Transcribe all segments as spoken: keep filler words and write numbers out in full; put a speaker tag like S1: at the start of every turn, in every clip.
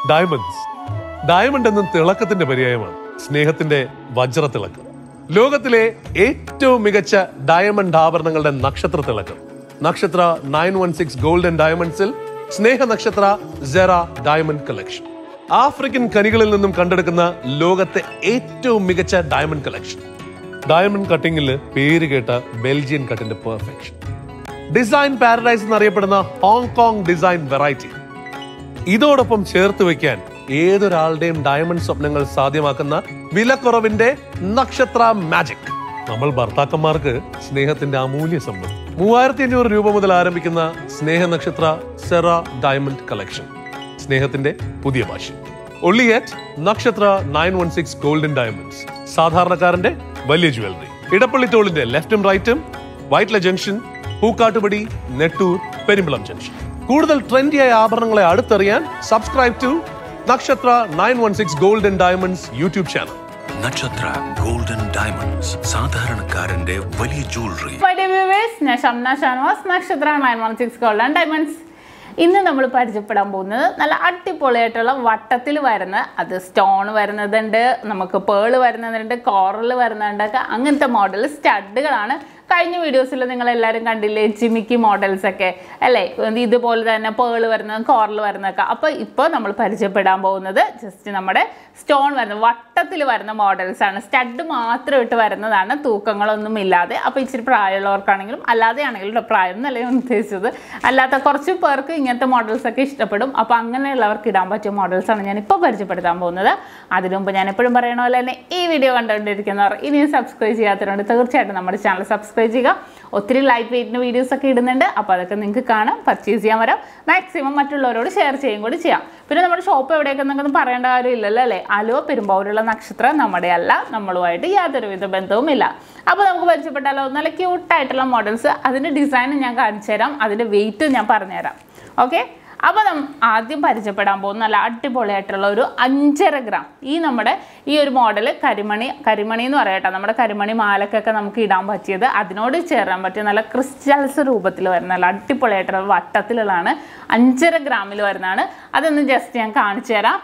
S1: Diamonds. Diamond എന്ന തിളക്കത്തിന്റെ പര്യായമാണ് സ്നേഹത്തിന്റെ വജ്രത്തിളക്കം. ലോകത്തിലെ ഏറ്റവും മികച്ച ഡയമണ്ട് ആഭരണങ്ങളുടെ നക്ഷത്ര തിളക്കം. നക്ഷത്ര നയൻ വൺ സിക്സ് ഗോൾഡൻ ഡയമണ്ട്സിൽ സ്നേഹ നക്ഷത്ര സെറ ഡയമണ്ട് കളക്ഷൻ. ആഫ്രിക്കൻ ഖനികളിൽ നിന്നും കണ്ടെടുക്കുന്ന ലോകത്തെ ഏറ്റവും മികച്ച ഡയമണ്ട് കളക്ഷൻ. ഡയമണ്ട് കട്ടിങ്ങിൽ പേര് കേട്ട ബെൽജിയൻ കട്ടിന്റെ പെർഫെക്ഷൻ. ഡിസൈൻ പാരഡൈസ് എന്നറിയപ്പെടുന്ന ഹോങ്കോങ് ഡിസൈൻ വെറൈറ്റി. ഇതോടൊപ്പം ചേർത്ത് വെക്കാൻ ഏതൊരാളുടെയും ഡയമണ്ട് സ്വപ്നങ്ങൾ സാധ്യമാക്കുന്ന വിലക്കുറവിന്റെ നക്ഷത്ര മാജിക്. നമ്മൾ ഭർത്താക്കന്മാർക്ക് സ്നേഹത്തിന്റെ അമൂല്യ സമ്പത്ത്. മൂവായിരത്തി അഞ്ഞൂറ് രൂപ മുതൽ ആരംഭിക്കുന്ന സ്നേഹ നക്ഷത്ര സെറ ഡയമണ്ട് കളക്ഷൻ. സ്നേഹത്തിന്റെ പുതിയ ഭാഷ. Only at Nakshatra nine one six golden diamonds. സാധാരണക്കാരന്റെ വലിയ ജ്വല്ലറി. ഇടപ്പള്ളി ടോളിന്റെ ലെഫ്റ്റും റൈറ്റും, വൈറ്റില ജംഗ്ഷൻ, പൂക്കാട്ടുപടി, നെട്ടൂർ, പെരുമ്പളം ജംഗ്ഷൻ. കൂടുതൽ ട്രെൻഡിയായ ആഭരണങ്ങളെ അടുത്തറിയാൻ subscribe to Nakshatra nine one six golden diamonds YouTube channel.
S2: Nakshatra golden diamonds, സാധാരണക്കാരന്റെ വലിയ ജ്വല്ലറി.
S3: ഞാൻ Shamna Shanavas, Nakshatra nine one six golden diamonds. ഇന്ന് നമ്മൾ പരിചയപ്പെടാൻ പോകുന്നത് നല്ല അടിപൊളിയായിട്ടുള്ള വട്ടത്തിൽ വരുന്ന, അത് സ്റ്റോൺ വരുന്നതുണ്ട്, നമുക്ക് പേള് വരുന്നതുണ്ട്, കോറൽ വരുന്നുണ്ടൊക്കെ, അങ്ങനത്തെ മോഡൽ സ്റ്റഡുകളാണ്. കഴിഞ്ഞ വീഡിയോസിൽ നിങ്ങൾ എല്ലാവരും കണ്ടില്ലേ ജിമിക്കി മോഡൽസ് ഒക്കെ അല്ലേ, ഇതുപോലെ തന്നെ പേള് വരുന്നത്, കോറൽ വരുന്നതൊക്കെ. അപ്പോൾ ഇപ്പോൾ നമ്മൾ പരിചയപ്പെടാൻ പോകുന്നത് ജസ്റ്റ് നമ്മുടെ സ്റ്റോൺ വരുന്ന വട്ടത്തിൽ വരുന്ന മോഡൽസ് ആണ്. സ്റ്റഡ് മാത്രം ഇട്ട് വരുന്നതാണ്, തൂക്കങ്ങളൊന്നും ഇല്ലാതെ. അപ്പോൾ ഇച്ചിരി പ്രായമുള്ളവർക്കാണെങ്കിലും അല്ലാതെ ആണെങ്കിലും, പ്രായം എന്നല്ലേ ഉദ്ദേശിച്ചത്, അല്ലാത്ത കുറച്ച് പേർക്ക് ഇങ്ങനത്തെ മോഡൽസ് ഒക്കെ ഇഷ്ടപ്പെടും. അപ്പോൾ അങ്ങനെയുള്ളവർക്ക് ഇടാൻ പറ്റിയ മോഡൽസാണ് ഞാനിപ്പോൾ പരിചയപ്പെടുത്താൻ പോകുന്നത്. അതിനു മുമ്പ് ഞാൻ എപ്പോഴും പറയണ പോലെ തന്നെ ഈ വീഡിയോ കണ്ടുകൊണ്ടിരിക്കുന്നവർ ഇനിയും സബ്സ്ക്രൈബ് ചെയ്യാത്തവരുണ്ട്, തീർച്ചയായിട്ടും നമ്മുടെ ചാനൽ സബ്സ്ക്രൈബ് ചെയ്യുക. ഒത്തിരി ലൈറ്റ് വെയിറ്റിന് വീഡിയോസ് ഒക്കെ ഇടുന്നുണ്ട്, അപ്പോൾ അതൊക്കെ നിങ്ങൾക്ക് കാണാം, പർച്ചേസ് ചെയ്യാൻ വരാം. മാക്സിമം മറ്റുള്ളവരോട് ഷെയർ ചെയ്യും കൂടി ചെയ്യാം. പിന്നെ നമ്മുടെ ഷോപ്പ് എവിടെയൊക്കെ നിങ്ങൾക്ക് പറയേണ്ട കാര്യമില്ലല്ലോ അല്ലേ. ആലുവ പെരുമ്പാവൂരുള്ള നക്ഷത്രം നമ്മുടെ അല്ല, നമ്മളുമായിട്ട് യാതൊരുവിധ ബന്ധവുമില്ല. അപ്പോൾ നമുക്ക് പരിചയപ്പെട്ടാലോ നല്ല ക്യൂട്ടായിട്ടുള്ള മോഡൽസ്. അതിൻ്റെ ഡിസൈൻ ഞാൻ കാണിച്ചു തരാം, അതിൻ്റെ വെയിറ്റ് ഞാൻ പറഞ്ഞുതരാം. ഓക്കെ, അപ്പോൾ നമ്മൾ ആദ്യം പരിചയപ്പെടാൻ പോകുന്ന നല്ല അടിപൊളിയായിട്ടുള്ള ഒരു അഞ്ചര ഗ്രാം ഈ നമ്മുടെ ഈ ഒരു മോഡൽ കരിമണി കരിമണി എന്ന് പറയട്ടെ, നമ്മുടെ കരിമണി മാലക്കൊക്കെ നമുക്ക് ഇടാൻ പറ്റിയത്, അതിനോട് ചേരാൻ പറ്റിയ നല്ല ക്രിസ്റ്റൽസ് രൂപത്തിൽ വരുന്ന നല്ല അടിപൊളിയായിട്ടുള്ള വട്ടത്തിലുള്ളതാണ്. അഞ്ചര ഗ്രാമിൽ വരുന്നതാണ്. അതൊന്ന് ജസ്റ്റ് ഞാൻ കാണിച്ചു തരാം.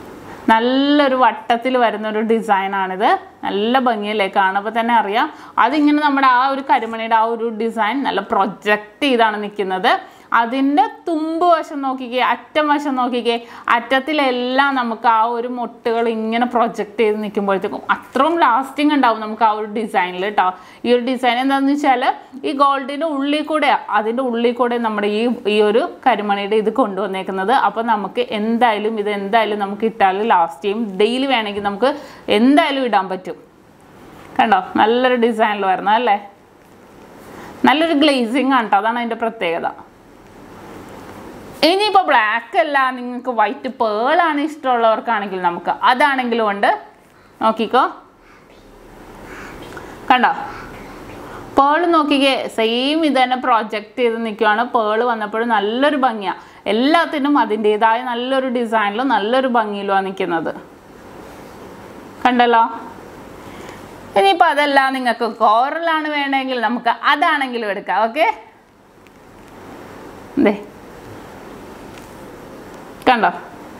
S3: നല്ലൊരു വട്ടത്തിൽ വരുന്ന ഒരു ഡിസൈനാണിത്. നല്ല ഭംഗിയല്ലേ, കാണുമ്പോൾ തന്നെ അറിയാം. അതിങ്ങനെ നമ്മുടെ ആ ഒരു കരിമണിയുടെ ആ ഒരു ഡിസൈൻ നല്ല പ്രൊജക്റ്റ് ചെയ്താണ് നിൽക്കുന്നത്. അതിൻ്റെ തുമ്പ് വശം നോക്കിക്കേ, അറ്റം വശം നോക്കിക്കേ, അറ്റത്തിലെല്ലാം നമുക്ക് ആ ഒരു മൊട്ടുകൾ ഇങ്ങനെ പ്രൊജക്റ്റ് ചെയ്ത് നിൽക്കുമ്പോഴത്തേക്കും അത്രയും ലാസ്റ്റിംഗ് ഉണ്ടാവും നമുക്ക് ആ ഒരു ഡിസൈനിൽ കേട്ടോ. ഈ ഒരു ഡിസൈൻ എന്താണെന്ന് വെച്ചാൽ ഈ ഗോൾഡിൻ്റെ ഉള്ളിൽ കൂടെ, അതിൻ്റെ ഉള്ളിൽ കൂടെ നമ്മുടെ ഈ ഈ ഒരു കരിമണിയുടെ ഇത് കൊണ്ടുവന്നേക്കുന്നത്. അപ്പോൾ നമുക്ക് എന്തായാലും ഇത് എന്തായാലും നമുക്ക് ഇട്ടാൽ ലാസ്റ്റ് ചെയ്യും. ഡെയിലി വേണമെങ്കിൽ നമുക്ക് എന്തായാലും ഇടാൻ പറ്റും. കണ്ടോ, നല്ലൊരു ഡിസൈനിൽ വരുന്നത് അല്ലേ, നല്ലൊരു ഗ്ലേസിങ് ആണ് കേട്ടോ, അതാണ് അതിൻ്റെ പ്രത്യേകത. ഇനിയിപ്പോൾ ബ്ലാക്ക് അല്ല, നിങ്ങൾക്ക് വൈറ്റ് പേളാണ് ഇഷ്ടമുള്ളവർക്കാണെങ്കിൽ നമുക്ക് അതാണെങ്കിലും ഉണ്ട്. നോക്കിക്കോ, കണ്ടോ പേള് നോക്കിക്കേ, സെയിം ഇത് തന്നെ പ്രൊജക്റ്റ് ചെയ്ത് നിൽക്കുകയാണ്. പേള് വന്നപ്പോഴും നല്ലൊരു ഭംഗിയാണ്. എല്ലാത്തിനും അതിൻ്റെതായ നല്ലൊരു ഡിസൈനിലും നല്ലൊരു ഭംഗിയിലുമാണ് നിൽക്കുന്നത്. കണ്ടല്ലോ. ഇനിയിപ്പോൾ അതല്ല, നിങ്ങൾക്ക് കോറലാണ് വേണമെങ്കിൽ നമുക്ക് അതാണെങ്കിലും എടുക്കാം. ഓക്കെ, അതെ കണ്ടോ,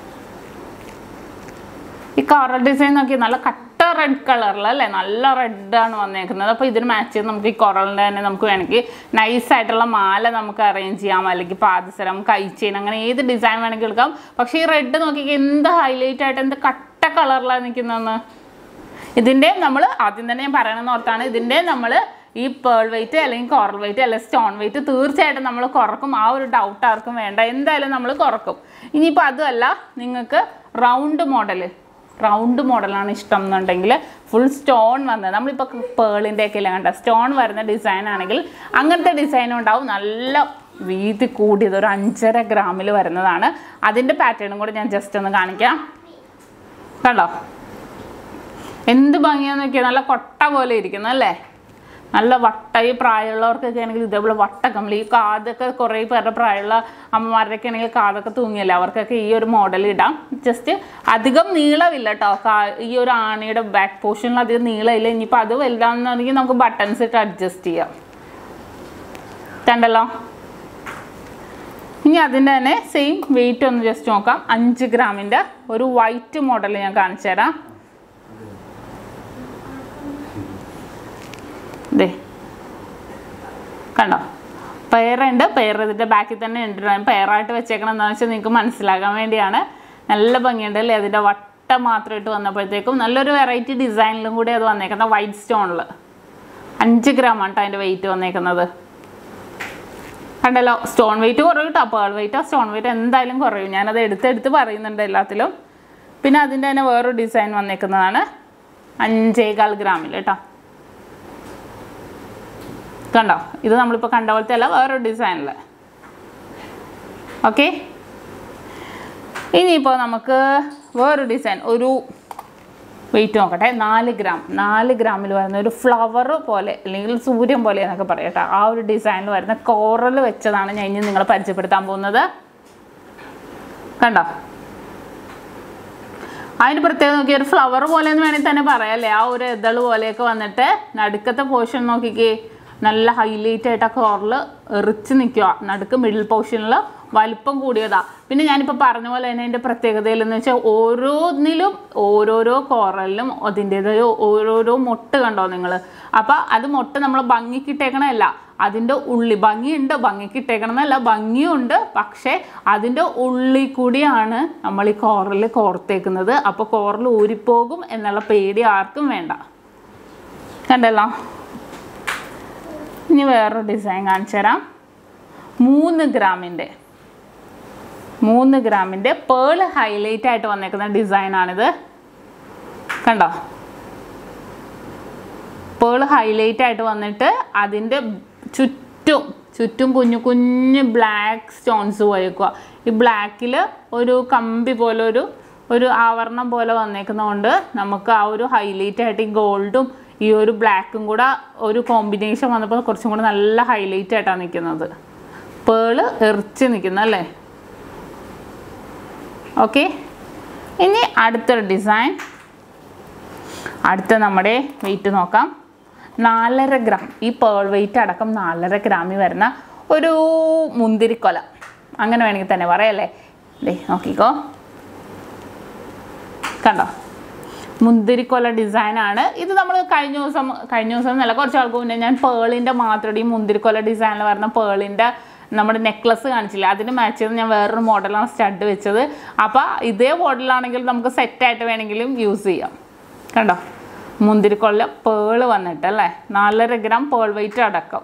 S3: ഈ കോറൽ ഡിസൈൻ നോക്കി നല്ല കട്ട റെഡ് കളറിലല്ലേ, നല്ല റെഡാണ് വന്നേക്കുന്നത്. അപ്പോൾ ഇതിന് മാച്ച് ചെയ്ത് നമുക്ക് ഈ കോറലിൻ്റെ തന്നെ നമുക്ക് വേണമെങ്കിൽ നൈസായിട്ടുള്ള മാല നമുക്ക് അറേഞ്ച് ചെയ്യാം, അല്ലെങ്കിൽ പാദസരം, കൈച്ചെയിൻ, അങ്ങനെ ഏത് ഡിസൈൻ വേണമെങ്കിൽ എടുക്കാം. പക്ഷേ ഈ റെഡ് നോക്കിക്ക് എന്ത് ഹൈലൈറ്റ് ആയിട്ട് എന്ത് കട്ട കളറിലാണ് നിൽക്കുന്നതെന്ന്. ഇതിൻ്റെ നമ്മൾ ആദ്യം തന്നെ ഞാൻ പറയണമെന്ന് ഓർത്താണ്, ഇതിൻ്റെ നമ്മൾ ഈ പേൾ വെയിറ്റ് അല്ലെങ്കിൽ കോറൽ വെയിറ്റ് അല്ലെങ്കിൽ സ്റ്റോൺ വെയിറ്റ് തീർച്ചയായിട്ടും നമ്മൾ കുറക്കും. ആ ഒരു ഡൗട്ട് ആർക്കും വേണ്ട, എന്തായാലും നമ്മൾ കുറക്കും. ഇനിയിപ്പോൾ അതുമല്ല, നിങ്ങൾക്ക് റൗണ്ട് മോഡൽ റൗണ്ട് മോഡലാണ് ഇഷ്ടം എന്നുണ്ടെങ്കിൽ ഫുൾ സ്റ്റോൺ വന്നത്, നമ്മളിപ്പോൾ പേളിൻ്റെ ഒക്കെ അല്ലേ കണ്ട സ്റ്റോൺ വരുന്ന ഡിസൈൻ ആണെങ്കിൽ അങ്ങനത്തെ ഡിസൈനും ഉണ്ടാവും. നല്ല വീതി കൂടിയത് ഒരു അഞ്ചര ഗ്രാമിൽ വരുന്നതാണ്. അതിൻ്റെ പാറ്റേണും കൂടെ ഞാൻ ജസ്റ്റ് ഒന്ന് കാണിക്കാം. കണ്ടോ എന്ത് ഭംഗിയാന്ന് നോക്കിയാൽ, നല്ല കൊട്ട പോലെ ഇരിക്കുന്നു അല്ലേ, നല്ല വട്ട. ഈ പ്രായമുള്ളവർക്കൊക്കെ ആണെങ്കിൽ ഇതേപോലെ വട്ടക്കമ്മൽ, ഈ കാതൊക്കെ കുറേ പേരുടെ പ്രായമുള്ള അമ്മമാരുടെയൊക്കെ ആണെങ്കിൽ കാതൊക്കെ തൂങ്ങിയല്ലേ, അവർക്കൊക്കെ ഈ ഒരു മോഡൽ ഇടാം. ജസ്റ്റ് അധികം നീളമില്ല കേട്ടോ, ഈ ഒരു ആണിയുടെ ബാക്ക് പോർഷനിൽ അധികം നീളമില്ല. ഇനിയിപ്പോൾ അത് വലുതാണെന്നുണ്ടെങ്കിൽ നമുക്ക് ബട്ടൺസ് ഇട്ട് അഡ്ജസ്റ്റ് ചെയ്യാം. കണ്ടല്ലോ, ഇനി അതിൻ്റെ തന്നെ സെയിം വെയിറ്റ് ഒന്ന് ജസ്റ്റ് നോക്കാം. അഞ്ച് ഗ്രാമിൻ്റെ ഒരു വൈറ്റ് മോഡൽ ഞാൻ കാണിച്ചു തരാം. ദേ കണ്ടോ, പെയറുണ്ട്. പെയർ ഇതിൻ്റെ ബാക്കിൽ തന്നെ ഉണ്ട്. പെയറായിട്ട് വെച്ചേക്കണം എന്താണെന്ന് വെച്ചാൽ നിങ്ങൾക്ക് മനസ്സിലാക്കാൻ വേണ്ടിയാണ്. നല്ല ഭംഗിയുണ്ട് അല്ലേ? അതിൻ്റെ വട്ടം മാത്രമായിട്ട് വന്നപ്പോഴത്തേക്കും നല്ലൊരു വെറൈറ്റി ഡിസൈനിലും കൂടി അത് വന്നേക്കുന്നത്. വൈറ്റ് സ്റ്റോണിൽ അഞ്ച് ഗ്രാമാണ് കേട്ടോ അതിൻ്റെ വെയിറ്റ് വന്നേക്കുന്നത്. കണ്ടല്ലോ, സ്റ്റോൺ വെയിറ്റ് കുറയും കേട്ടോ. പേൾ വെയിറ്റോ സ്റ്റോൺ വെയിറ്റ് എന്തായാലും കുറയും. ഞാനത് എടുത്തെടുത്ത് പറയുന്നുണ്ട് എല്ലാത്തിലും. പിന്നെ അതിൻ്റെ തന്നെ വേറൊരു ഡിസൈൻ വന്നേക്കുന്നതാണ് അഞ്ചേകാൽ ഗ്രാമിൽ കേട്ടോ. കണ്ടോ, ഇത് നമ്മളിപ്പോൾ കണ്ട പോലത്തെ അല്ല, വേറൊരു ഡിസൈനിൽ. ഓക്കെ, ഇനിയിപ്പോൾ നമുക്ക് വേറൊരു ഡിസൈൻ, ഒരു വെയിറ്റ് നോക്കട്ടെ. നാല് ഗ്രാം നാല് ഗ്രാമിൽ വരുന്ന ഒരു ഫ്ലവർ പോലെ അല്ലെങ്കിൽ സൂര്യൻ പോലെ എന്നൊക്കെ പറയാം കേട്ടോ. ആ ഒരു ഡിസൈനിൽ വരുന്ന കോറൽ വെച്ചതാണ് ഞാൻ ഇനി നിങ്ങളെ പരിചയപ്പെടുത്താൻ പോകുന്നത്. കണ്ടോ, അതിന് പ്രത്യേകം നോക്കി ഒരു ഫ്ലവർ പോലെ എന്ന് വേണമെങ്കിൽ തന്നെ പറയാം അല്ലേ. ആ ഒരു ഇതള് പോലെയൊക്കെ വന്നിട്ട് നടുക്കത്തെ പോർഷൻ നോക്കിക്കേ, നല്ല ഹൈലൈറ്റ് ആയിട്ട് ആ കോറൽ എറിച്ച് നിൽക്കുക. നടുക്ക് മിഡിൽ പോർഷനിൽ വലിപ്പം കൂടിയതാ. പിന്നെ ഞാനിപ്പോൾ പറഞ്ഞ പോലെ തന്നെ അതിൻ്റെ പ്രത്യേകതയിൽ എന്ന് വെച്ചാൽ ഓരോന്നിലും ഓരോരോ കോറലിലും അതിൻ്റേതായ ഓരോരോ മൊട്ട് കണ്ടോ നിങ്ങൾ. അപ്പോൾ അത് മൊട്ട് നമ്മൾ ഭംഗിക്കിട്ടേക്കണമല്ല, അതിൻ്റെ ഉള്ളി ഭംഗിയുണ്ട്, ഭംഗിക്കിട്ടേക്കണമെന്നല്ല, ഭംഗിയുണ്ട്. പക്ഷേ അതിൻ്റെ ഉള്ളിൽ കൂടിയാണ് നമ്മൾ ഈ കോറൽ കോർത്തേക്കുന്നത്. അപ്പോൾ കോറൽ ഊരിപ്പോകും എന്നുള്ള പേടി ആർക്കും വേണ്ട. കണ്ടല്ലോ, ഇനി വേറൊരു ഡിസൈൻ കാണിച്ചു തരാം. മൂന്ന് ഗ്രാമിൻ്റെ മൂന്ന് ഗ്രാമിൻ്റെ പേൾ ഹൈലൈറ്റ് ആയിട്ട് വന്നേക്കുന്ന ഡിസൈനാണിത്. കണ്ടോ, പേൾ ഹൈലൈറ്റ് ആയിട്ട് വന്നിട്ട് അതിൻ്റെ ചുറ്റും ചുറ്റും കുഞ്ഞു കുഞ്ഞു ബ്ലാക്ക് സ്റ്റോൺസ് പോയേക്കുക. ഈ ബ്ലാക്കിൽ ഒരു കമ്പി പോലെ ഒരു ഒരു ആവരണം പോലെ വന്നേക്കുന്നതുകൊണ്ട് നമുക്ക് ആ ഒരു ഹൈലൈറ്റ് ആയിട്ട് ഈ ഗോൾഡും ഈ ഒരു ബ്ലാക്കും കൂടെ ഒരു കോമ്പിനേഷൻ വന്നപ്പോൾ കുറച്ചും കൂടെ നല്ല ഹൈലൈറ്റ് ആയിട്ടാണ് നിൽക്കുന്നത്. പേള് എറിച്ച് നിൽക്കുന്നത് അല്ലേ. ഓക്കെ, ഇനി അടുത്തൊരു ഡിസൈൻ. അടുത്ത നമ്മുടെ വെയിറ്റ് നോക്കാം. നാലര ഗ്രാം ഈ പേൾ വെയിറ്റ് അടക്കം നാലര ഗ്രാമിൽ വരുന്ന ഒരു മുന്തിരിക്കൊല, അങ്ങനെ വേണമെങ്കിൽ തന്നെ പറയാം അല്ലേ. ദേ നോക്കിക്കോ, കണ്ടോ, മുന്തിരിക്കൊല ഡിസൈനാണ് ഇത്. നമ്മൾ കഴിഞ്ഞ ദിവസം കഴിഞ്ഞ ദിവസം എന്നല്ല കുറച്ച് ആൾക്ക് മുന്നേ ഞാൻ പേളിൻ്റെ മാത്രം ഈ മുന്തിരിക്കൊല ഡിസൈനിൽ വരുന്ന പേളിൻ്റെ നമ്മുടെ നെക്ലസ് കാണിച്ചില്ല, അതിന് മാച്ച് ചെയ്ത് ഞാൻ വേറൊരു മോഡലാണ് സ്റ്റഡ് വെച്ചത്. അപ്പോൾ ഇതേ മോഡലാണെങ്കിൽ നമുക്ക് സെറ്റായിട്ട് വേണമെങ്കിലും യൂസ് ചെയ്യാം. കണ്ടോ, മുന്തിരിക്കൊല്ല പേള് വന്നിട്ട് അല്ലേ, നാലര ഗ്രാം പേൾ വെയിറ്റ് അടക്കം.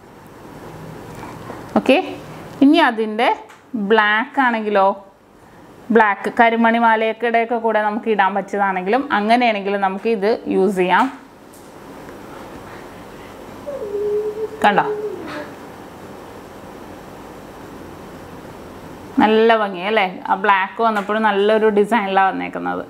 S3: ഓക്കെ, ഇനി അതിൻ്റെ ബ്ലാക്ക് ആണെങ്കിലോ, ബ്ലാക്ക് കരിമണി മാലയൊക്കെയുടെയൊക്കെ കൂടെ നമുക്ക് ഇടാൻ പറ്റിയതാണെങ്കിലും അങ്ങനെയാണെങ്കിലും നമുക്ക് ഇത് യൂസ് ചെയ്യാം. കണ്ടോ, നല്ല ഭംഗി അല്ലേ. ആ ബ്ലാക്ക് വന്നപ്പോഴും നല്ലൊരു ഡിസൈനിലാണ് വന്നേക്കുന്നത്.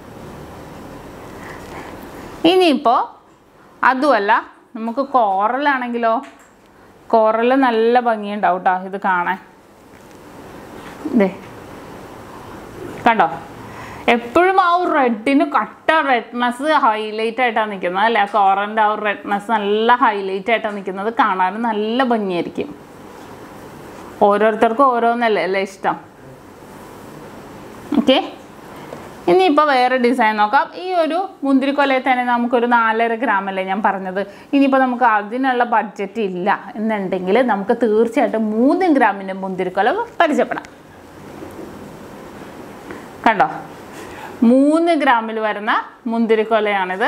S3: ഇനിയിപ്പോൾ അതുമല്ല, നമുക്ക് കോറലാണെങ്കിലോ, കോറൽ നല്ല ഭംഗിയുണ്ടാവും കേട്ടോ ഇത് കാണാൻ. ഇതേ കണ്ടോ, എപ്പോഴും ആ ഒരു റെഡിന് കട്ട റെഡ്നെസ് ഹൈലൈറ്റ് ആയിട്ടാണ് നിൽക്കുന്നത് അല്ലേ. ആ കോറലിൻ്റെ ആ ഒരു റെഡ്നെസ് നല്ല ഹൈലൈറ്റ് ആയിട്ടാണ് നിൽക്കുന്നത്. കാണാനും നല്ല ഭംഗിയായിരിക്കും. ഓരോരുത്തർക്കും ഓരോന്നല്ലേ അല്ലേ ഇഷ്ടം. ഓക്കെ, ഇനിയിപ്പോൾ വേറെ ഡിസൈൻ നോക്കാം. ഈ ഒരു മുന്തിരിക്കൊലയിൽ തന്നെ നമുക്കൊരു നാലര ഗ്രാം അല്ലേ ഞാൻ പറഞ്ഞത്. ഇനിയിപ്പോൾ നമുക്ക് അതിനുള്ള ബഡ്ജറ്റ് ഇല്ല എന്നുണ്ടെങ്കിൽ നമുക്ക് തീർച്ചയായിട്ടും മൂന്ന് ഗ്രാമിൻ്റെ മുന്തിരിക്കൊല പരിചയപ്പെടാം. കണ്ടോ, മൂന്ന് ഗ്രാമിൽ വരുന്ന മുന്തിരിക്കൊലയാണിത്.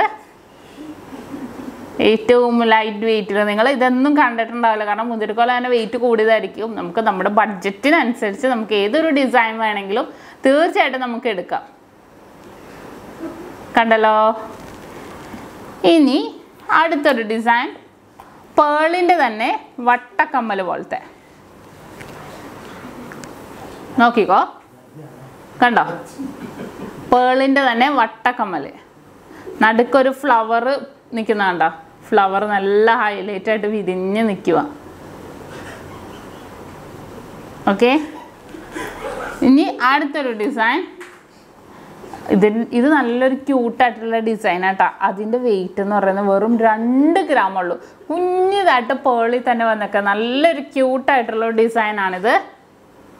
S3: ഏറ്റവും ലൈറ്റ് വെയിറ്റിൽ നിങ്ങൾ ഇതൊന്നും കണ്ടിട്ടുണ്ടാവില്ല, കാരണം മുന്തിരിക്കൊല തന്നെ വെയിറ്റ് കൂടിയതായിരിക്കും. നമുക്ക് നമ്മുടെ ബഡ്ജറ്റിനനുസരിച്ച് നമുക്ക് ഏതൊരു ഡിസൈൻ വേണമെങ്കിലും തീർച്ചയായിട്ടും നമുക്ക് എടുക്കാം. കണ്ടല്ലോ, ഇനി അടുത്തൊരു ഡിസൈൻ പേളിൻ്റെ തന്നെ വട്ടക്കമ്മൽ പോലത്തെ. നോക്കിക്കോ, കണ്ടോ, പേളിൻ്റെ തന്നെ വട്ടക്കമ്മൽ, നടുക്കൊരു ഫ്ലവർ നിൽക്കുന്ന കണ്ടോ. ഫ്ലവർ നല്ല ഹൈലൈറ്റ് ആയിട്ട് വിരിഞ്ഞ് നിൽക്കുക. ഓക്കെ, ഇനി അടുത്തൊരു ഡിസൈൻ. ഇത് ഇത് നല്ലൊരു ക്യൂട്ടായിട്ടുള്ള ഡിസൈനാട്ടോ. അതിൻ്റെ വെയിറ്റ് എന്ന് പറയുന്നത് വെറും രണ്ട് ഗ്രാം ഉള്ളൂ. കുഞ്ഞിതായിട്ട് പേളിൽ തന്നെ വന്നേക്കുക നല്ലൊരു ക്യൂട്ടായിട്ടുള്ള ഡിസൈനാണിത്.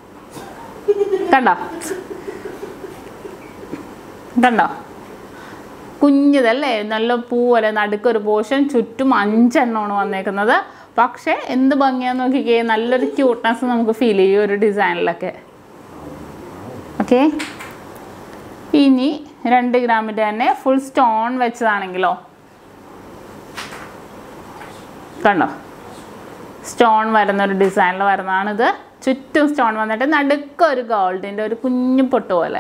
S3: കണ്ടോ കണ്ടോ കുഞ്ഞതല്ലേ നല്ല പൂവല്ലേ നടുക്കൊരു പോർഷൻ ചുറ്റും അഞ്ചെണ്ണമാണ് വന്നേക്കുന്നത് പക്ഷേ എന്ത് ഭംഗിയാന്ന് നോക്കിക്കേ നല്ലൊരു ക്യൂട്ട്നെസ് നമുക്ക് ഫീൽ ചെയ്യും ഒരു ഡിസൈനിലൊക്കെ ഓക്കെ ഇനി രണ്ട് ഗ്രാമിൻ്റെ തന്നെ ഫുൾ സ്റ്റോൺ വെച്ചതാണെങ്കിലോ കണ്ടോ സ്റ്റോൺ വരുന്ന ഒരു ഡിസൈനിൽ വരുന്നതാണിത് ചുറ്റും സ്റ്റോൺ വന്നിട്ട് നടുക്കൊരു ഗോൾഡിൻ്റെ ഒരു കുഞ്ഞു പൊട്ട് പോലെ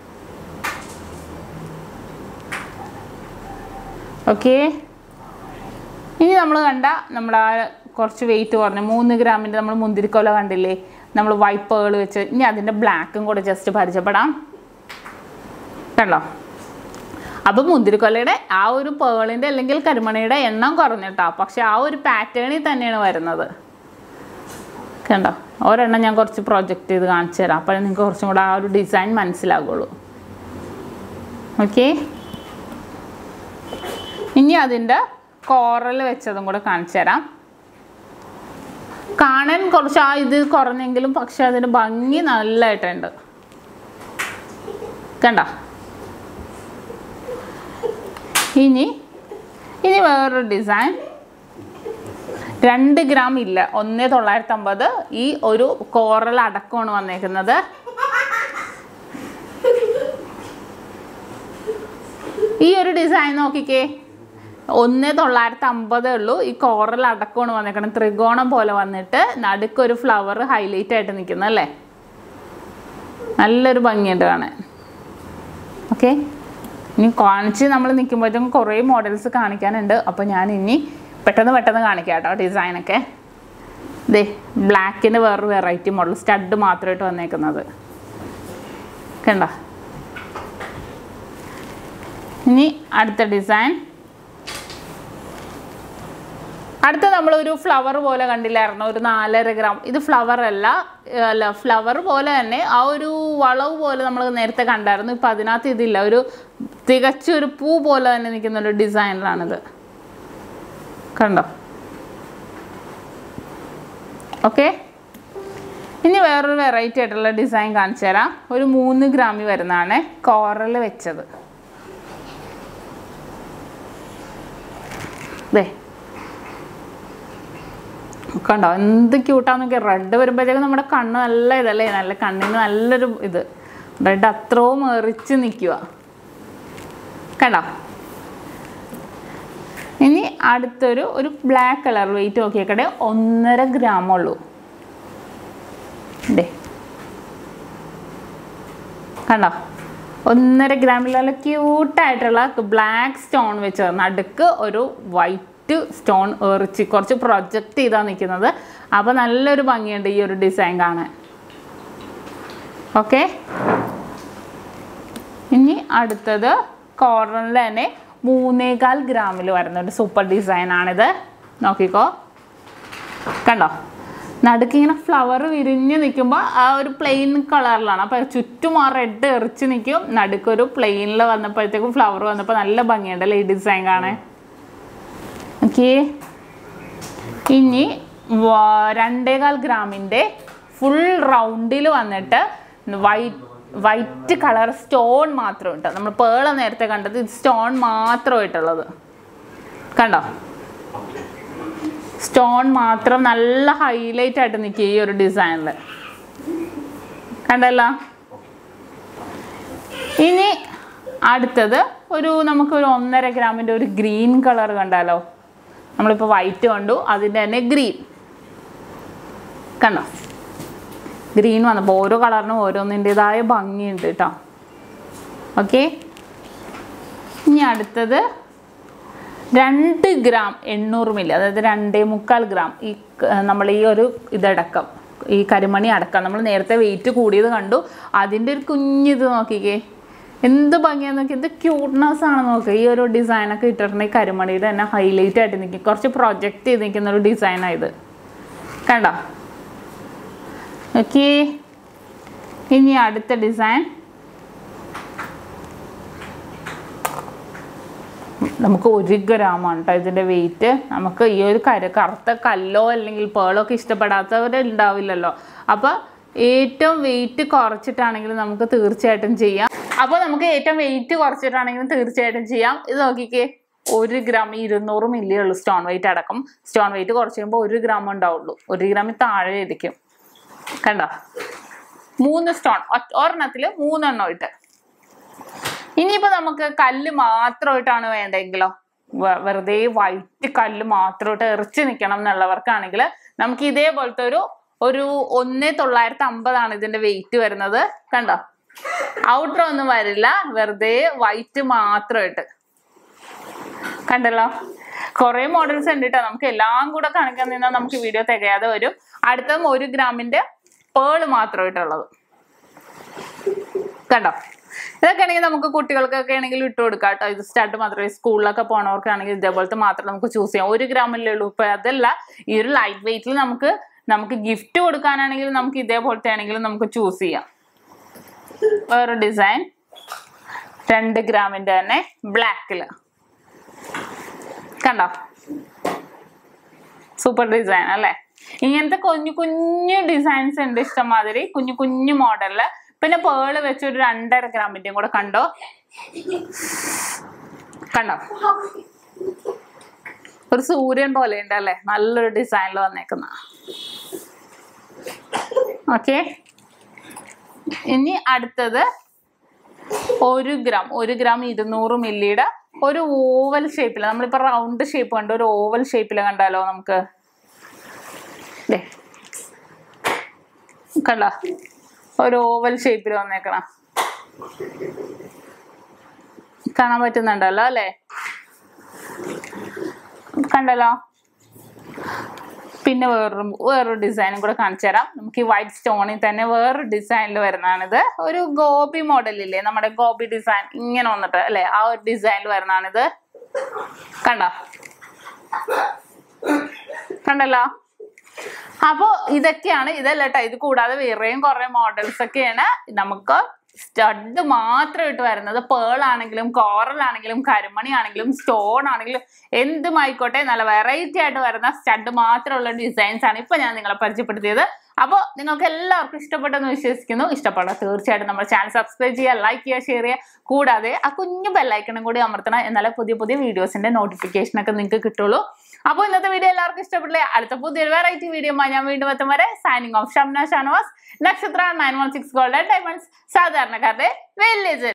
S3: ഓക്കെ ഇനി നമ്മൾ കണ്ട നമ്മൾ ആ കുറച്ച് വെയിറ്റ് കുറഞ്ഞു മൂന്ന് ഗ്രാമിൻ്റെ നമ്മൾ മുന്തിരിക്കൊല കണ്ടില്ലേ നമ്മൾ വൈറ്റ് പേൾ വെച്ച് ഇനി അതിൻ്റെ ബ്ലാക്കും കൂടെ ജസ്റ്റ് പരിചയപ്പെടാം കണ്ടോ അപ്പം മുന്തിരിക്കൊലയുടെ ആ ഒരു പേളിൻ്റെ അല്ലെങ്കിൽ കരിമണിയുടെ എണ്ണം കുറഞ്ഞിട്ടാ പക്ഷെ ആ ഒരു പാറ്റേണിൽ തന്നെയാണ് വരുന്നത് കണ്ടോ ഒരെണ്ണം ഞാൻ കുറച്ച് പ്രൊജക്റ്റ് ചെയ്ത് കാണിച്ചു തരാം അപ്പോഴേ നിങ്ങൾക്ക് കുറച്ചും കൂടെ ആ ഒരു ഡിസൈൻ മനസ്സിലാകുള്ളൂ ഓക്കെ ഇനി അതിൻ്റെ കോറൽ വെച്ചതും കൂടെ കാണിച്ചു തരാം കാണാൻ കുറച്ച് ആ ഇത് കുറഞ്ഞെങ്കിലും പക്ഷെ അതിൻ്റെ ഭംഗി നല്ലതായിട്ടുണ്ട് കണ്ടോ ഇനി ഇനി വേറൊരു ഡിസൈൻ രണ്ട് ഗ്രാം ഇല്ല ഒന്ന് തൊള്ളായിരത്തി അമ്പത് ഈ ഒരു കോറൽ അടക്കമാണ് വന്നേക്കുന്നത് ഈ ഒരു ഡിസൈൻ നോക്കിക്കേ ഒന്ന് തൊള്ളായിരത്തി അമ്പതേ ഉള്ളൂ ഈ കോറൽ അടക്കമാണ് വന്നേക്കുന്നത് ത്രികോണം പോലെ വന്നിട്ട് നടുക്കൊരു ഫ്ലവർ ഹൈലൈറ്റ് ആയിട്ട് നിൽക്കുന്നല്ലേ നല്ലൊരു ഭംഗിയുണ്ട് കാണാൻ ഓക്കെ ഇനി കാണിച്ച് നമ്മൾ നിൽക്കുമ്പോഴത്തേക്കും കുറേ മോഡൽസ് കാണിക്കാനുണ്ട് അപ്പോൾ ഞാൻ ഇനി പെട്ടെന്ന് പെട്ടെന്ന് കാണിക്കാം കേട്ടോ ഡിസൈനൊക്കെ ദേ ബ്ലാക്കിന് വേറൊരു വെറൈറ്റി മോഡൽ സ്റ്റഡ് മാത്രമായിട്ട് വന്നേക്കുന്നത് കണ്ടോ ഇനി അടുത്ത ഡിസൈൻ അടുത്ത നമ്മളൊരു ഫ്ലവർ പോലെ കണ്ടില്ലായിരുന്നു ഒരു നാലര ഗ്രാം ഇത് ഫ്ലവർ അല്ല അല്ല ഫ്ലവർ പോലെ തന്നെ ആ ഒരു വളവ് പോലെ നമ്മൾ നേരത്തെ കണ്ടായിരുന്നു ഇപ്പം അതിനകത്ത് ഇതില്ല ഒരു തികച്ചൊരു പൂ പോലെ തന്നെ നിൽക്കുന്ന ഒരു ഡിസൈനറാണിത് കണ്ടോ ഓക്കെ ഇനി വേറൊരു വെറൈറ്റി ആയിട്ടുള്ള ഡിസൈൻ കാണിച്ചു തരാം ഒരു മൂന്ന് ഗ്രാമിൽ വരുന്നതാണ് കോറൽ വെച്ചത് ദേ കണ്ടോ എന്ത് ക്യൂട്ടാന്നൊക്കെ റെഡ് വരുമ്പോഴത്തേക്കും നമ്മുടെ കണ്ണ് നല്ല ഇതല്ലേ നല്ല കണ്ണിന് നല്ലൊരു ഇത് റെഡ് അത്രയും എറിച്ച് നിൽക്കുക കണ്ടോ ഇനി അടുത്തൊരു ഒരു ബ്ലാക്ക് കളർ വെയിറ്റ് നോക്കിയേക്കടെ ഒന്നര ഗ്രാം ഉള്ളൂ ഇതേ കണ്ടോ ഒന്നര ഗ്രാമിൽ നല്ല ക്യൂട്ടായിട്ടുള്ള ബ്ലാക്ക് സ്റ്റോൺ വെച്ച് നടുക്ക് ഒരു വൈറ്റ് സ്റ്റോൺ എറിച്ച് കുറച്ച് പ്രൊജക്റ്റ് ചെയ്താണ് നിൽക്കുന്നത് അപ്പോൾ നല്ലൊരു ഭംഗിയുണ്ട് ഈ ഒരു ഡിസൈൻ കാണാൻ ഓക്കെ ഇനി അടുത്തത് കോർണറിൽ തന്നെ മൂന്നേകാൽ ഗ്രാമിൽ വരുന്ന ഒരു സൂപ്പർ ഡിസൈനാണിത് നോക്കിക്കോ കണ്ടോ നടുക്കിങ്ങനെ ഫ്ലവർ വിരിഞ്ഞ് നിൽക്കുമ്പോൾ ആ ഒരു പ്ലെയിൻ കളറിലാണ് അപ്പോൾ ചുറ്റും ആ റെഡ് എറിച്ച് നിൽക്കും നടുക്കൊരു പ്ലെയിനിൽ വന്നപ്പോഴത്തേക്കും ഫ്ലവർ വന്നപ്പോൾ നല്ല ഭംഗിയുണ്ടല്ലേ ഈ ഡിസൈൻ കാണാൻ ഓക്കെ ഇനി രണ്ടേകാൽ ഗ്രാമിൻ്റെ ഫുൾ റൗണ്ടിൽ വന്നിട്ട് വൈറ്റ് വൈറ്റ് കളർ സ്റ്റോൺ മാത്രമായിട്ട് നമ്മൾ പേള നേരത്തെ കണ്ടത് ഇത് സ്റ്റോൺ മാത്രമായിട്ടുള്ളത് കണ്ടോ സ്റ്റോൺ മാത്രം നല്ല ഹൈലൈറ്റ് ആയിട്ട് നിൽക്കുക ഈ ഒരു ഡിസൈനിൽ കണ്ടല്ലോ ഇനി അടുത്തത് ഒരു നമുക്കൊരു ഒന്നര ഗ്രാമിൻ്റെ ഒരു ഗ്രീൻ കളർ കണ്ടാലോ നമ്മളിപ്പോൾ വൈറ്റ് കണ്ടു അതിൻ്റെ തന്നെ ഗ്രീൻ കണ്ടോ ഗ്രീൻ വന്നപ്പോൾ ഓരോ കളറിനും ഓരോന്നിൻ്റെതായ ഭംഗിയുണ്ട് കേട്ടോ ഓക്കെ ഇനി അടുത്തത് രണ്ട് ഗ്രാം എണ്ണൂറ് മില്ലി അതായത് രണ്ടേ മുക്കാൽ ഗ്രാം ഈ നമ്മൾ ഈ ഒരു ഇതടക്കം ഈ കരിമണി അടക്കം നമ്മൾ നേരത്തെ വെയിറ്റ് കൂടിയത് കണ്ടു അതിൻ്റെ ഒരു കുഞ്ഞിത് നോക്കിക്കേ എന്ത് ഭംഗിയാന്ന് നോക്കി ഇത് ക്യൂട്ട്നെസ് ആണ് നോക്കുക ഈ ഒരു ഡിസൈനൊക്കെ ഇട്ടിട്ടുണ്ടെങ്കിൽ കരിമണിയുടെ തന്നെ ഹൈലൈറ്റ് ആയിട്ട് നിൽക്കും കുറച്ച് പ്രൊജക്റ്റ് ചെയ്ത് നിൽക്കുന്ന ഒരു ഡിസൈനാണ് ഇത് കണ്ടോ ഓക്കെ ഇനി അടുത്ത ഡിസൈൻ നമുക്ക് ഒരു ഗ്രാമാണ് കേട്ടോ ഇതിൻ്റെ വെയിറ്റ് നമുക്ക് ഈ ഒരു കര കറുത്ത കല്ലോ അല്ലെങ്കിൽ പേളോ ഒക്കെ ഇഷ്ടപ്പെടാത്തവരുണ്ടാവില്ലല്ലോ അപ്പോൾ ഏറ്റവും വെയിറ്റ് കുറച്ചിട്ടാണെങ്കിലും നമുക്ക് തീർച്ചയായിട്ടും ചെയ്യാം. അപ്പോൾ നമുക്ക് ഏറ്റവും വെയിറ്റ് കുറച്ചിട്ടാണെങ്കിലും തീർച്ചയായിട്ടും ചെയ്യാം. ഇത് നോക്കിക്കേ, ഒരു ഗ്രാം ഇരുന്നൂറ് മില്ലി ഉള്ളൂ സ്റ്റോൺ വെയിറ്റ് അടക്കം. സ്റ്റോൺ വെയിറ്റ് കുറച്ച് കഴിയുമ്പോൾ ഒരു ഗ്രാം ഉണ്ടാവുള്ളൂ, ഒരു ഗ്രാമിൽ താഴെ ഇരിക്കും. കണ്ടോ, മൂന്ന് സ്റ്റോൺ ഒരെണ്ണത്തിൽ മൂന്നെണ്ണം ഇട്ട്. ഇനിയിപ്പോൾ നമുക്ക് കല്ല് മാത്രമായിട്ടാണ് വേണ്ടെങ്കിലോ, വെറുതെ വൈറ്റ് കല്ല് മാത്രമായിട്ട് എറിച്ച് നിൽക്കണം എന്നുള്ളവർക്കാണെങ്കിൽ നമുക്ക് ഇതേപോലത്തെ ഒരു ഒരു ഒന്ന് തൊള്ളായിരത്തി അമ്പതാണ് ഇതിന്റെ വെയിറ്റ് വരുന്നത്. കണ്ടോ, ഔട്ടർ ഒന്നും വരില്ല, വെറുതെ വൈറ്റ് മാത്രമായിട്ട്. കണ്ടല്ലോ, കുറെ മോഡൽസ് ഉണ്ട് കേട്ടോ. നമുക്ക് എല്ലാം കൂടെ കാണിക്കാൻ നിന്നാൽ നമുക്ക് വീഡിയോ തികയാതെ വരും. അടുത്തതും ഒരു ഗ്രാമിന്റെ പേള് മാത്രമായിട്ടുള്ളത്. കണ്ടോ, ഇതൊക്കെ ആണെങ്കിൽ നമുക്ക് കുട്ടികൾക്കൊക്കെ ആണെങ്കിൽ ഇട്ട് കൊടുക്കാം കേട്ടോ. ഇത് സ്റ്റാർട്ട് മാത്രമേ, സ്കൂളിലൊക്കെ പോണവർക്കാണെങ്കിൽ ഇതേപോലത്തെ മാത്രം നമുക്ക് ചൂസ് ചെയ്യാം. ഒരു ഗ്രാമല്ലേ ഉള്ളൂ. ഇപ്പൊ അതല്ല, ഈ ഒരു ലൈറ്റ് വെയിറ്റിൽ നമുക്ക് നമുക്ക് ഗിഫ്റ്റ് കൊടുക്കാനാണെങ്കിലും നമുക്ക് ഇതേപോലത്തെ ആണെങ്കിലും നമുക്ക് ചൂസ് ചെയ്യാം. വേറെ ഡിസൈൻ രണ്ട് ഗ്രാമിന്റെ തന്നെ ബ്ലാക്കില്. കണ്ടോ, സൂപ്പർ ഡിസൈൻ അല്ലേ? ഇങ്ങനത്തെ കുഞ്ഞു കുഞ്ഞു ഡിസൈൻസ് ഉണ്ട് ഇഷ്ടംമാതിരി, കുഞ്ഞു കുഞ്ഞു മോഡലില്. പിന്നെ പേള് വെച്ച് ഒരു രണ്ടര ഗ്രാമിന്റെയും കൂടെ കണ്ടോ, കണ്ടോ, ഒരു സൂര്യൻ പോലെ ഉണ്ട് അല്ലേ? നല്ലൊരു ഡിസൈനിൽ വന്നേക്കുന്ന. ഓക്കെ, ഇനി അടുത്തത് ഒരു ഗ്രാം ഒരു ഗ്രാം ഇരുന്നൂറ് മില്ലിയുടെ ഒരു ഓവൽ ഷേപ്പില്. നമ്മളിപ്പോ റൗണ്ട് ഷേപ്പ് കണ്ടോ, ഒരു ഓവൽ ഷേപ്പില് കണ്ടാലോ നമുക്ക്? കണ്ടോ, ഒരു ഓവൽ ഷേപ്പിൽ വന്നേക്കണം. കാണാൻ പറ്റുന്നുണ്ടല്ലോ അല്ലേ? കണ്ടല്ലോ. പിന്നെ വേറൊരു വേറൊരു ഡിസൈനും കൂടെ കാണിച്ചു തരാം. നമുക്ക് ഈ വൈറ്റ് സ്റ്റോണിൽ തന്നെ വേറൊരു ഡിസൈനിൽ വരുന്നതാണിത്. ഒരു ഗോപി മോഡലില്ലേ, നമ്മുടെ ഗോപി ഡിസൈൻ ഇങ്ങനെ വന്നിട്ട് അല്ലെ, ആ ഒരു ഡിസൈനിൽ വരുന്നതാണിത്. കണ്ടോ, കണ്ടല്ലോ. അപ്പൊ ഇതൊക്കെയാണ്. ഇതല്ല കേട്ടോ, ഇത് കൂടാതെ വേറെയും കുറെ മോഡൽസ് ഒക്കെയാണ് നമുക്ക് സ്റ്റഡ് മാത്രമായിട്ട് വരുന്നത്. പേൾ ആണെങ്കിലും കോറൽ ആണെങ്കിലും കരിമണി ആണെങ്കിലും സ്റ്റോൺ ആണെങ്കിലും എന്തുമായിക്കോട്ടെ, നല്ല വെറൈറ്റി ആയിട്ട് വരുന്ന സ്റ്റഡ് മാത്രമുള്ള ഡിസൈൻസ് ആണ് ഇപ്പൊ ഞാൻ നിങ്ങളെ പരിചയപ്പെടുത്തിയത്. അപ്പോൾ നിങ്ങൾക്ക് എല്ലാവർക്കും ഇഷ്ടപ്പെട്ടെന്ന് വിശ്വസിക്കുന്നു. ഇഷ്ടപ്പെടാം തീർച്ചയായിട്ടും നമ്മുടെ ചാനൽ സബ്സ്ക്രൈബ് ചെയ്യുക, ലൈക്ക് ചെയ്യുക, ഷെയർ ചെയ്യുക. കൂടാതെ ആ കുഞ്ഞു ബെല്ലൈക്കണും കൂടി അമർത്തണം, എന്നാലേ പുതിയ പുതിയ വീഡിയോസിന്റെ നോട്ടിഫിക്കേഷൻ ഒക്കെ നിങ്ങൾക്ക് കിട്ടുള്ളൂ. അപ്പോൾ ഇന്നത്തെ വീഡിയോ എല്ലാവർക്കും ഇഷ്ടപ്പെട്ടില്ലേ? അടുത്ത പുതിയൊരു വെറൈറ്റി വീഡിയോ ഞാൻ വീണ്ടും എത്തും വരെ signing off Shamna Shanavas, Nakshatra nine one six golden diamonds, സാധാരണക്കാരുടെ വില്ലേജ്.